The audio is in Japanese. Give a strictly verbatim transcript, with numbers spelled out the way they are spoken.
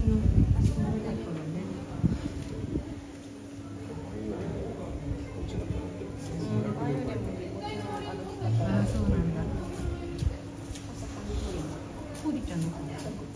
の足のタイプのね。ああいうでもね、ああ、そうなんだ。氷ちゃんの方。